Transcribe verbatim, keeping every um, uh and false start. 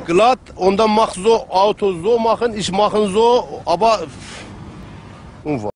glatt und dann mach so Auto so machen, ich mache so, aber